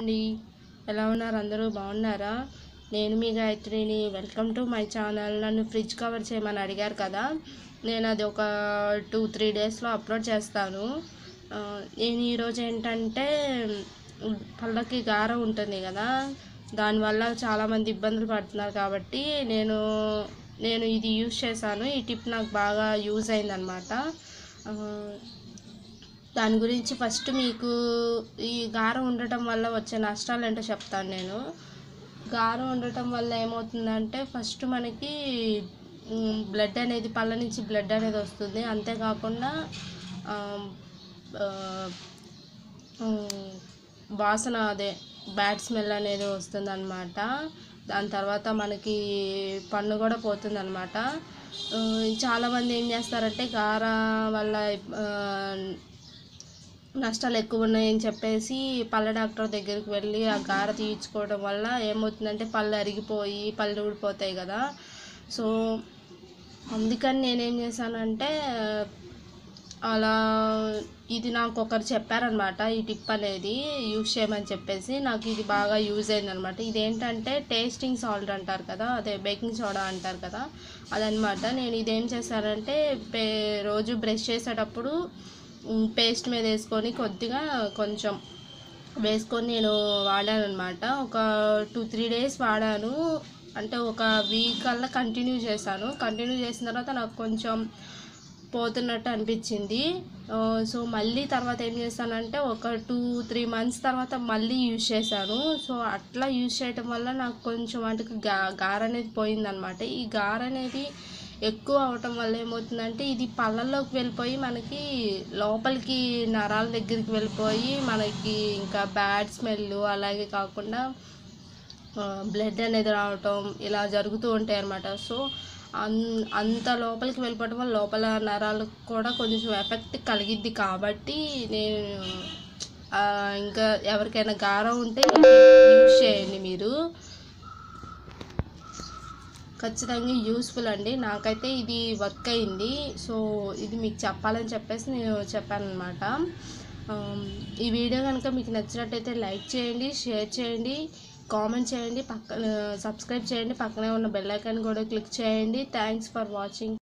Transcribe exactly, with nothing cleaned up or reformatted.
అండి. ఎలా ఉన్నారు? అందరూ బాగున్నారా? నేను మీ గాయత్రిని. Welcome to my channel. నన్ను ఫ్రిడ్జ్ కవర్ చేయమని అడిగారు కదా, నేను అది ఒక టూ త్రీ డేస్లో అప్లోడ్ చేస్తాను. నేను ఈరోజు ఏంటంటే పళ్ళకి గారం ఉంటుంది కదా, దానివల్ల చాలామంది ఇబ్బందులు పడుతున్నారు కాబట్టి నేను నేను ఇది యూజ్ చేశాను. ఈ టిప్ నాకు బాగా యూజ్ అయిందనమాట. దాని గురించి ఫస్ట్ మీకు ఈ గారం ఉండటం వల్ల వచ్చే నష్టాలు ఏంటో చెప్తాను. నేను గారం ఉండటం వల్ల ఏమవుతుందంటే, ఫస్ట్ మనకి బ్లడ్ అనేది పళ్ళ నుంచి బ్లడ్ అనేది వస్తుంది. అంతేకాకుండా వాసన, అదే బ్యాడ్ స్మెల్ అనేది వస్తుంది అన్నమాట. దాని తర్వాత మనకి పన్ను కూడా పోతుంది అన్నమాట. చాలామంది ఏం చేస్తారంటే, గార వల్ల నష్టాలు ఎక్కువ ఉన్నాయని చెప్పేసి పళ్ళ డాక్టర్ దగ్గరికి వెళ్ళి ఆ గార తీయించుకోవడం వల్ల ఏమవుతుందంటే పళ్ళు అరిగిపోయి పళ్ళు ఊడిపోతాయి కదా. సో అందుకని నేనేం చేశానంటే, అలా ఇది నాకు ఒకరు చెప్పారనమాట, ఈ టిప్ అనేది యూజ్ చేయమని చెప్పేసి. నాకు ఇది బాగా యూజ్ అయిందనమాట. ఇదేంటంటే టేస్టింగ్ సాల్ట్ అంటారు కదా, అదే బేకింగ్ సోడా అంటారు కదా, అదనమాట. నేను ఇదేం చేశానంటే, పే రోజు బ్రష్ చేసేటప్పుడు పేస్ట్ మీద వేసుకొని కొద్దిగా కొంచెం వేసుకొని నేను వాడాను అనమాట. ఒక టూ త్రీ డేస్ వాడాను. అంటే ఒక వీక్ అలా కంటిన్యూ చేశాను. కంటిన్యూ చేసిన తర్వాత నాకు కొంచెం పోతున్నట్టు అనిపించింది. సో మళ్ళీ తర్వాత ఏం చేశానంటే, ఒక టూ త్రీ మంత్స్ తర్వాత మళ్ళీ యూజ్ చేశాను. సో అట్లా యూజ్ చేయటం వల్ల నాకు కొంచెం వాటికి గా గార అనేది పోయిందనమాట. ఈ గార అనేది ఎక్కువ అవటం వల్ల ఏమవుతుందంటే, ఇది పళ్ళల్లోకి వెళ్ళిపోయి మనకి లోపలికి నరాల దగ్గరికి వెళ్ళిపోయి మనకి ఇంకా బ్యాడ్ స్మెల్, అలాగే కాకుండా బ్లడ్ అనేది రావటం ఇలా జరుగుతూ ఉంటాయి అన్నమాట. సో అన్ అంత లోపలికి వెళ్ళిపోవటం వల్ల లోపల నరాలకు కూడా కొంచెం ఎఫెక్ట్ కలిగిద్ది. కాబట్టి నేను ఇంకా ఎవరికైనా గారం ఉంటే యూజ్ చేయండి మీరు, ఖచ్చితంగా యూస్ఫుల్ అండి. నాకైతే ఇది వర్క్ అయింది. సో ఇది మీకు చెప్పాలని చెప్పేసి నేను చెప్పాను అనమాట. ఈ వీడియో కనుక మీకు నచ్చినట్టయితే లైక్ చేయండి, షేర్ చేయండి, కామెంట్ చేయండి, పక్కన సబ్స్క్రైబ్ చేయండి, పక్కనే ఉన్న బెల్ ఐకాన్ కూడా క్లిక్ చేయండి. Thanks for watching.